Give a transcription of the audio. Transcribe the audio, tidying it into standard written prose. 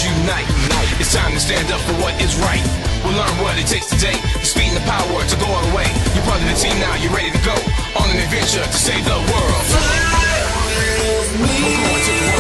unite. It's time to stand up for what is right. We'll learn what it takes today. The speed and the power to go all the way. You're part of the team now, you're ready to go on an adventure to save the world. Fly with me.